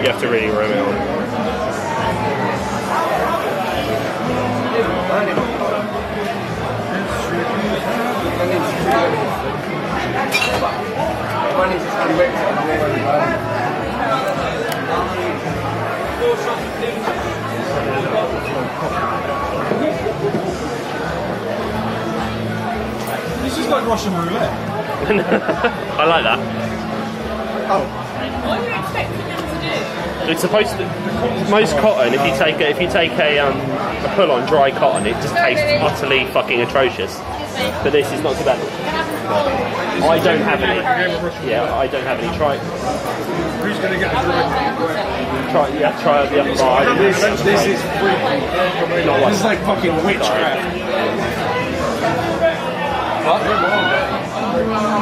You have to really rim it on. This is like Russian roulette. I like that. What are you expecting them to do? It's supposed to. Most cotton, if you take a pull-on dry cotton, it just tastes utterly fucking atrocious. But this is not too bad. I don't have any. Yeah, I don't have any. Try. Who's going to get the Try. Yeah, try the other bar. This is freaky. This is like fucking witchcraft. What?